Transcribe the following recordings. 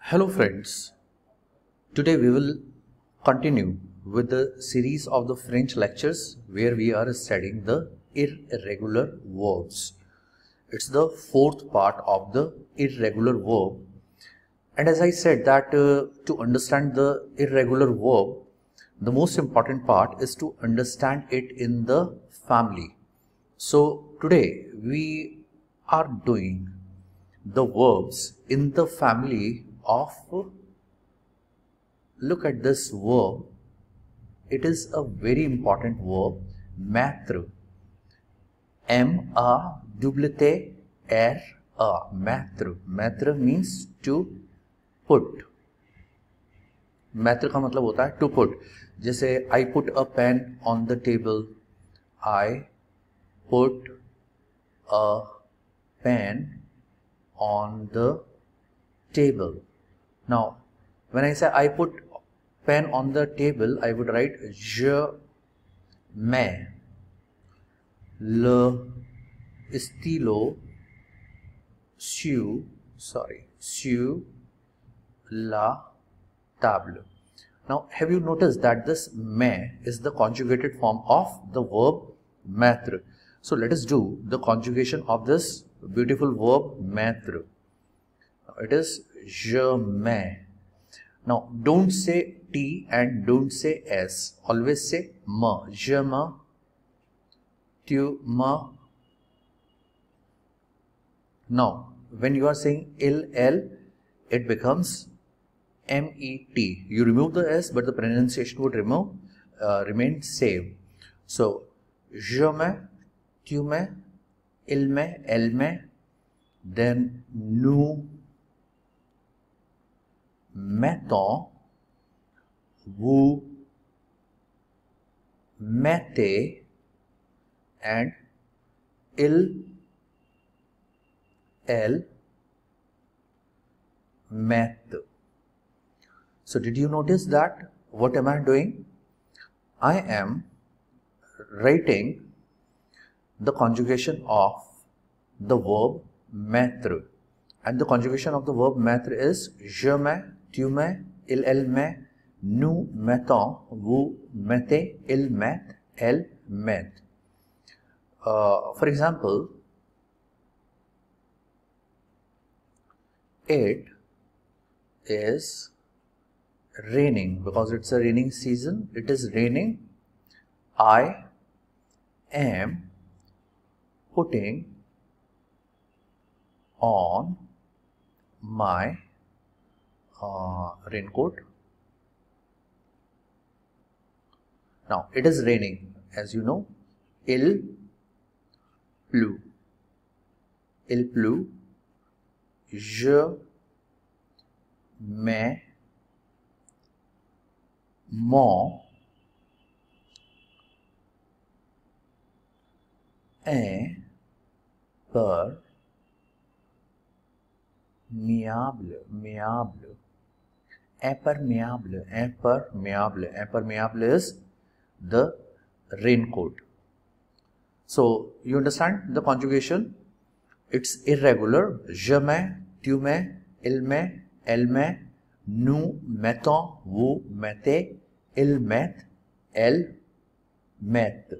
Hello friends, today we will continue with the series of the French lectures where we are studying the irregular verbs. It's the fourth part of the irregular verb, and as I said that to understand the irregular verb, the most important part is to understand it in the family. So today we are doing the verbs in the family of, look at this verb, it is a very important verb, mettre, M-A-T-T-R-A, mettre. Mettre means to put. mettre का मतलब होता है to put. जैसे I put a pen on the table, I put a pen on the table. Now, when I say I put pen on the table, I would write je mets le stylo sur la table. Now, have you noticed that this mets is the conjugated form of the verb mettre? So, let us do the conjugation of this beautiful verb mettre. It is je mets. Now, don't say T and don't say S. Always say me. Je me, tu me. Now, when you are saying il, it becomes M-E-T. You remove the S, but the pronunciation would remain same. So, je mets, tu mets, il met, elle met. Then, nous mettons, vous mettez, and il, elle mettent. So did you notice that? What am I doing? I am writing the conjugation of the verb mettre, and the conjugation of the verb mettre is je mets, tu mets, il, elle met, nous mettons, vous mettez, il met, elle met. For example, it is raining. Because it's a raining season, it is raining. I am putting on my raincoat. Now, it is raining, as you know. Il pleut. Il pleut. Je mets mon impermeable is the raincoat. So you understand the conjugation? It's irregular. Je mets, tu mets, il met, elle met, nous mettons, vous mettez, ils mettent, elles mettent.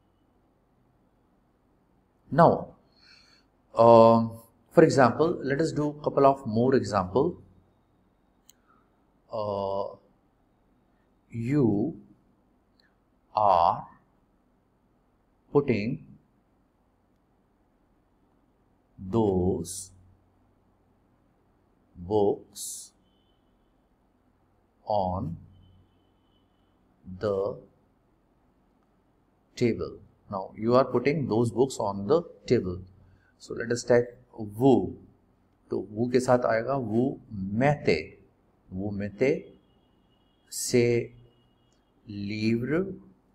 Now, for example, let us do a couple of more examples. You are putting those books on the table. Now, you are putting those books on the table. So, let us take vous. तो vous के साथ आएगा vous mettez. Vous mettez ces livres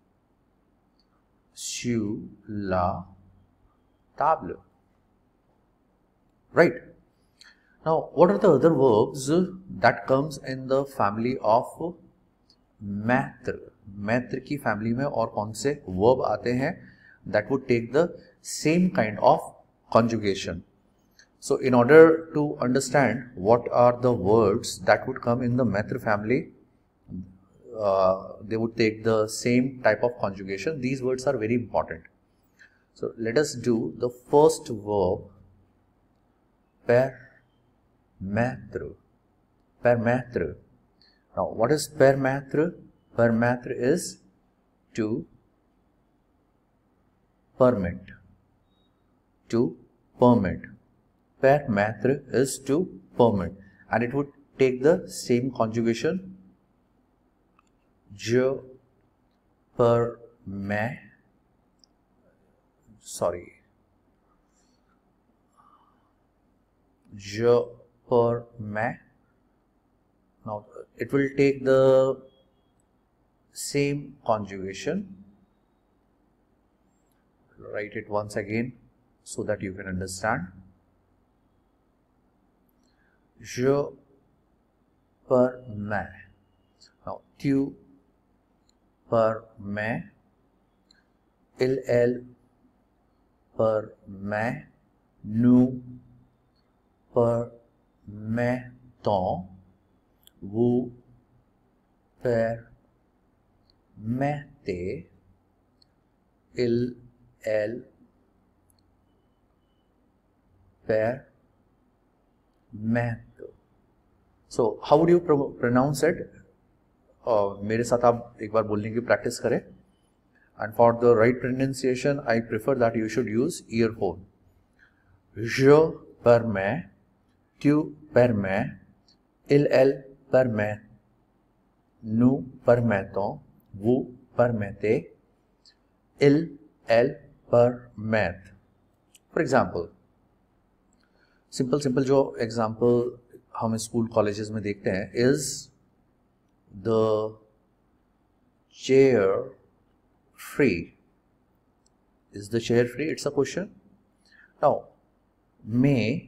sur la table. Right. Now, what are the other verbs that comes in the family of mettre? Mettre की family में और कौन से verb आते हैं that would take the same kind of conjugation? So in order to understand what are the words that would come in the maître family, they would take the same type of conjugation. These words are very important. So let us do the first verb, permettre. Permettre. Now what is permettre? Permettre is to permit. To permit. Permettre is to permit, and it would take the same conjugation. Je permets. Je permets. Now it will take the same conjugation. Write it once again so that you can understand. Je permets. Now tu permets. Il, elle permet. Nous permettons. Vous permettez. Il, elle permet. So how would you pronounce it? मेरे साथ आप एक बार बोलने की practice करें. And for the right pronunciation, I prefer that you should use earphone. Je permets, tu permets, il, elle permet, nous permettons, vous permettez, il, elle permettent. For example, simple जो example हम school colleges में देखते हैं is the chair free? Is the chair free? It's a question. Now, may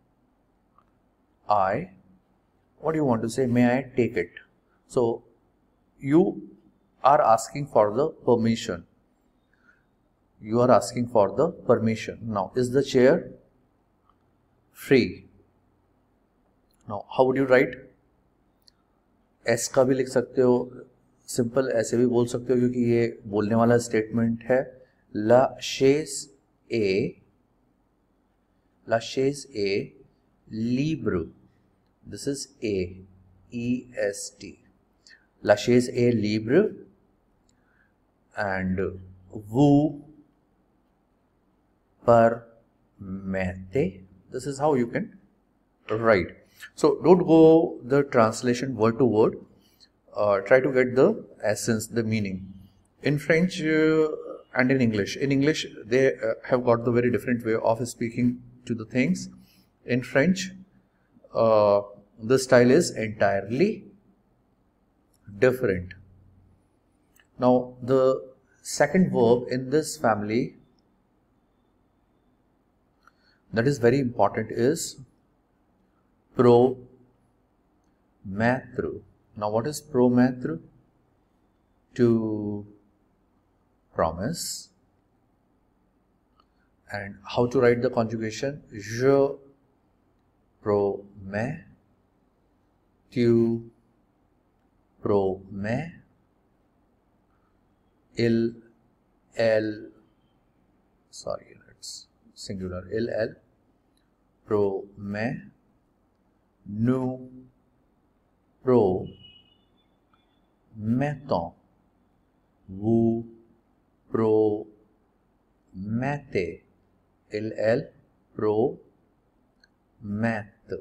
I, what do you want to say? May I take it? So, you are asking for the permission. You are asking for the permission. Now, is the chair free? Now, how would you write? S का भी लिख सकते हो, simple ऐसे भी बोल सकते हो क्योंकि ये बोलने वाला स्टेटमेंट है. La chaise est libre. This is A, E-S-T. La chaise est libre. And vous permettez. This is how you can write. So don't go the translation word to word. Try to get the essence, the meaning. In French and in English. In English, they have got the very different way of speaking to the things. In French, the style is entirely different. Now, the second verb in this family that is very important is promettre. Now, what is promettre? To promise. And how to write the conjugation? Je promets. Tu promets. Il, elle, sorry, it's singular. Il, elle promet. Nous promettons. Vous promettez. Il, elle promettent.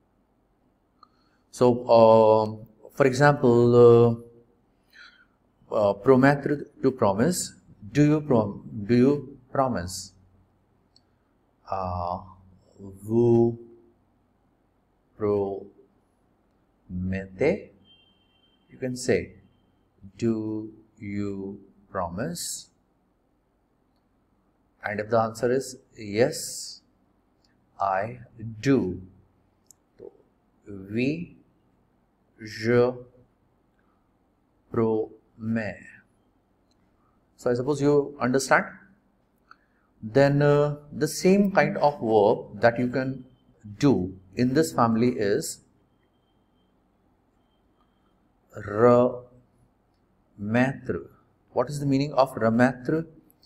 So, for example, promettre, to promise. Do you promise? Vous promettez. You can say, do you promise? And if the answer is yes, I do. So, oui, je promets. So I suppose you understand. Then the same kind of verb that you can do in this family is Ramatra. What is the meaning of Ramatra?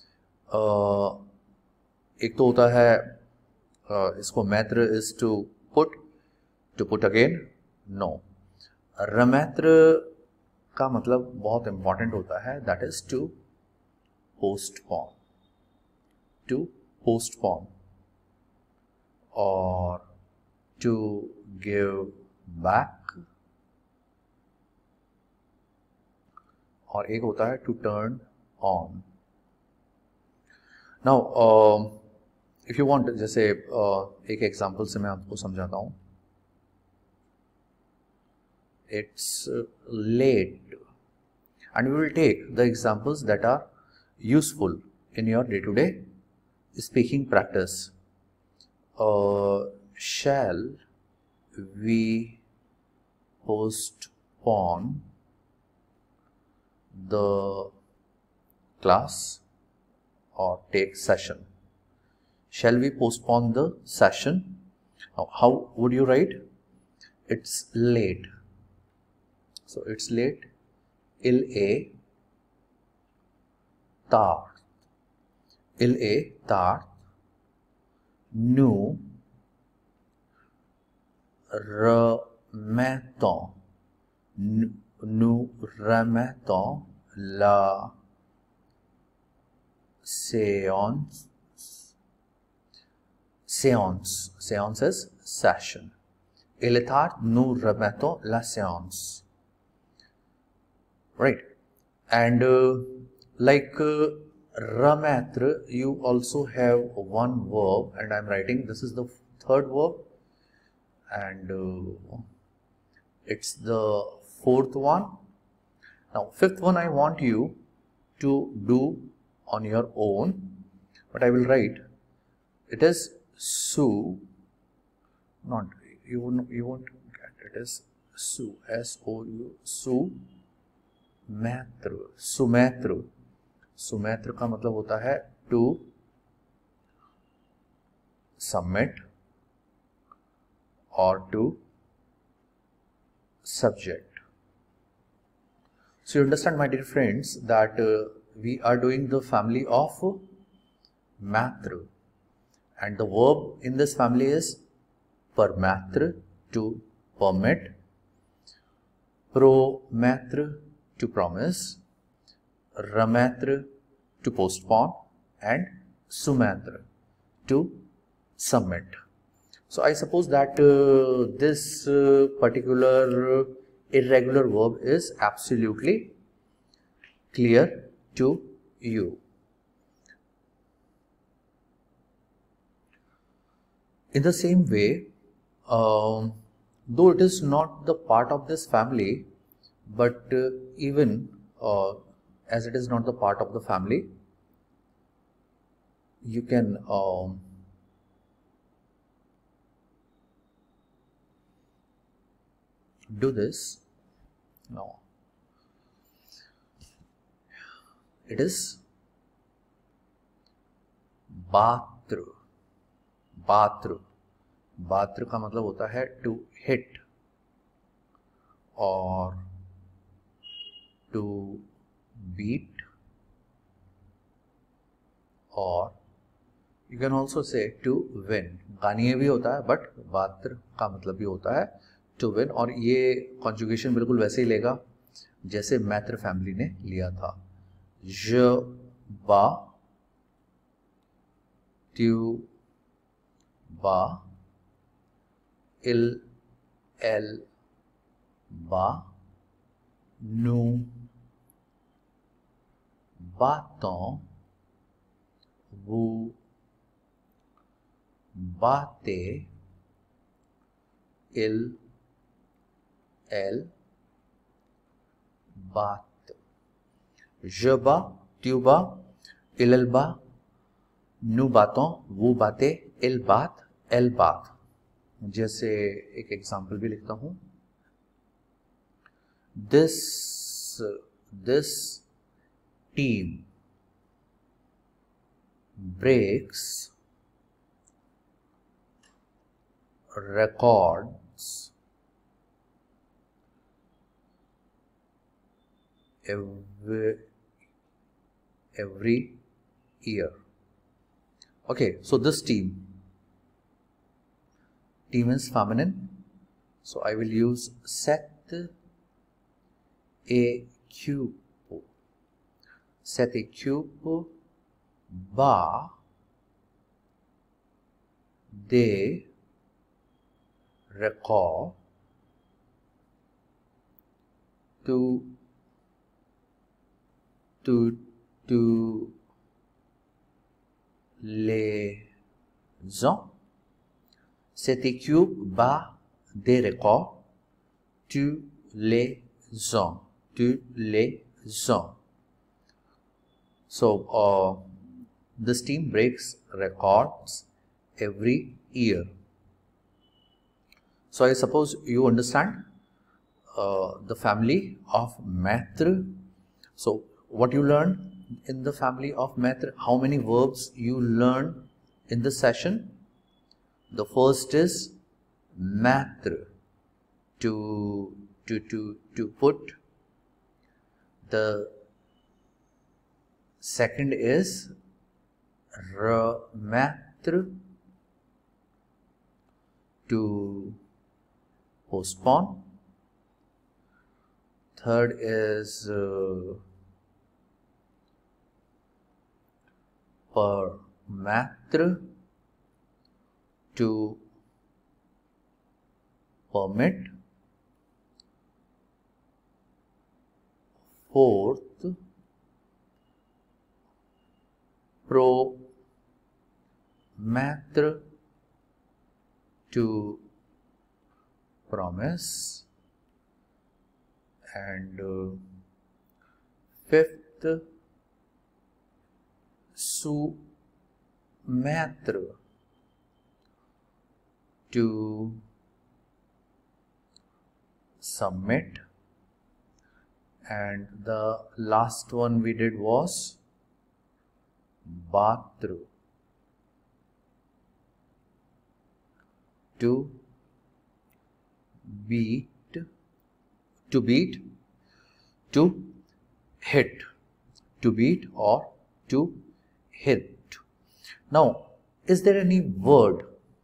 एक तो होता है इसको मैत्र is to put again, no. Ramatra का मतलब बहुत important होता है, that is to postpone or to give back, और एक होता है to turn on. Now if you want, जैसे एक एग्जांपल से मैं आपको समझाता हूँ. It's late, and we will take the examples that are useful in your day-to-day speaking practice. Shall we postpone the class or take session? Shall we postpone the session? Now, how would you write? It's late. So it's late. Il-a tard. Il-a tard. Nous remettons. Nous remettons la séance. Séance is session. Il est tard. Nous remettons la séance. Right, and like remettre, you also have one verb, and I'm writing this is the third verb, and it's the fourth one. Now fifth one I want you to do on your own, but I will write it is sous, not you won't get it is sous, S-O-U, sous सुमैत्र. सुमैत्र का मतलब होता है to submit or to subject. So you understand, my dear friends, that we are doing the family of matra, and the verb in this family is permettre, to permit, promettre, to promise, remettre, to postpone, and soumettre, to submit. So I suppose that this particular irregular verb is absolutely clear to you. In the same way, though it is not the part of this family, but even as it is not the part of the family, you can do this. Now it is बात्र. बात्र का मतलब होता है to hit or to beat, or you can also say to win. गानिये भी होता है, but बात्र का मतलब भी होता है to win, और ये conjugation बिल्कुल वैसे ही लेगा जैसे मैत्र फैमिली ने लिया था. Je bats, tu bats, elle bat, nous battons, vous battez, il, elle battent. Je bats, tu bats, il bat, nous battons, vous battez, ils battent, elles battent. जैसे एक एग्जांपल भी लिखता हूं. This team breaks records every year. Okay, so this team is feminine, so I will use set a cube. Set a cube ba de record to les gens. C'était cube bas des records tous les ans. Tous les ans. So this team breaks records every year. So I suppose you understand the family of Maitre. So what you learned in the family of Maitre, how many verbs you learned in this session? The first is Maitre, to put. The second is remettre, to postpone. Third is permettre, to permit. Fourth, promettre, to promise. And fifth, soumettre, to submit. And the last one we did was battre, to beat, to hit, to beat or to hit. Now, is there any word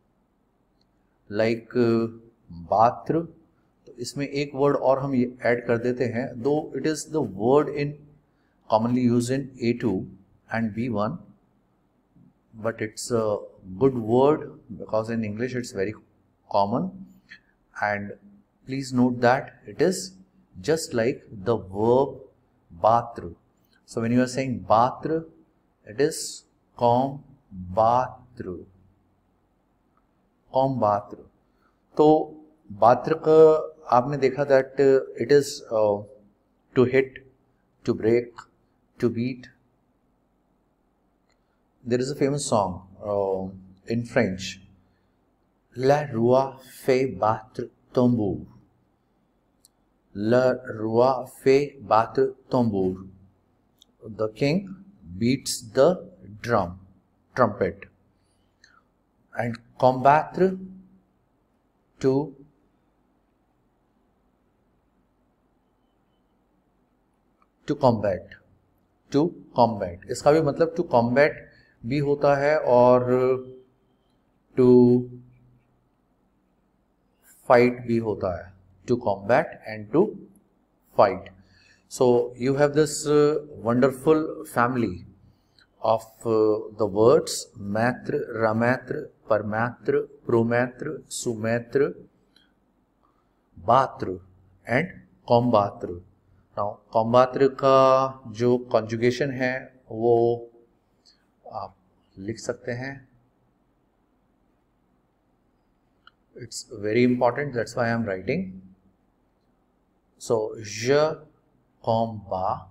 like battre? तो इसमें एक word और हम ये add कर देते हैं, though it is the word in commonly used in A2 and B1, but it's a good word because in English it's very common. And please note that it is just like the verb battre. So when you are saying battre, it is combattre. Combattre. तो battre का आपने देखा that it is to hit, to break, to beat. There is a famous song in French. Le roi fait battre tambour. Le roi fait battre tambour. The king beats the trumpet. And combattre, to combat. To combat. इसका भी मतलब to combat भी होता है और to fight भी होता है. To combat and to fight. So you have this wonderful family of the words maitre, remettre, permettre, promettre, soumettre, battre and combattre. Now combattre का जो conjugation है वो आप लिख सकते हैं. It's very important, that's why I am writing. So je combats,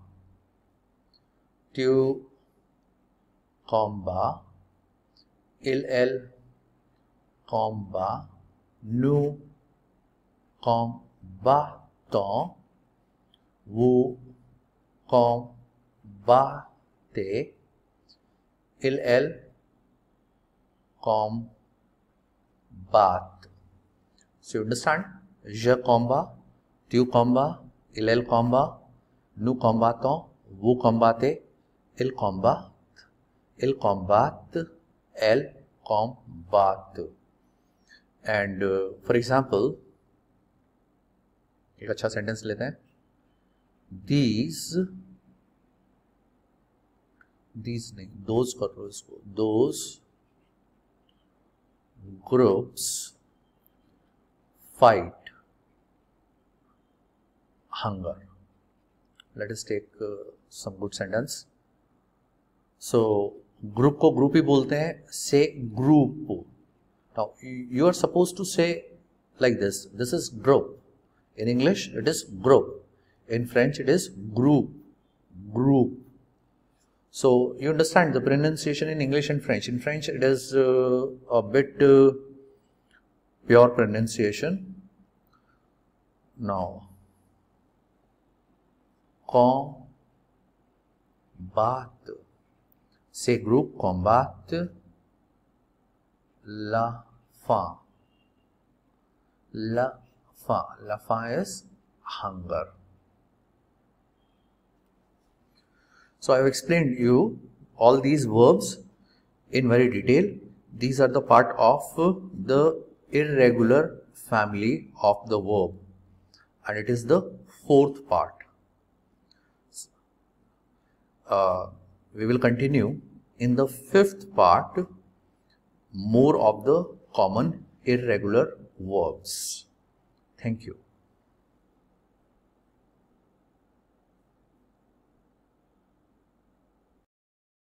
tu combats, elle combat, nous combattons, vous combattez, elle combattent. So you understand? Je combat, tu combat, il combat, nous combattons, vous combattez, il combat, ils combattent, elles combattent. And for example, एक अच्छा sentence लेते हैं. These नहीं, those कर लो इसको. Those groups fight hunger. Let us take some good sentence. So group को group ही बोलते हैं. Say group. Now you are supposed to say like this. This is group. In English it is group. In French it is group. Group. So you understand the pronunciation in English and French. In French it is a bit pure pronunciation. Now combat. Say group combat la faim. La faim. La faim is hunger. So I have explained you all these verbs in very detail. These are the part of the irregular family of the verb, and it is the fourth part. We will continue in the fifth part more of the common irregular verbs. Thank you.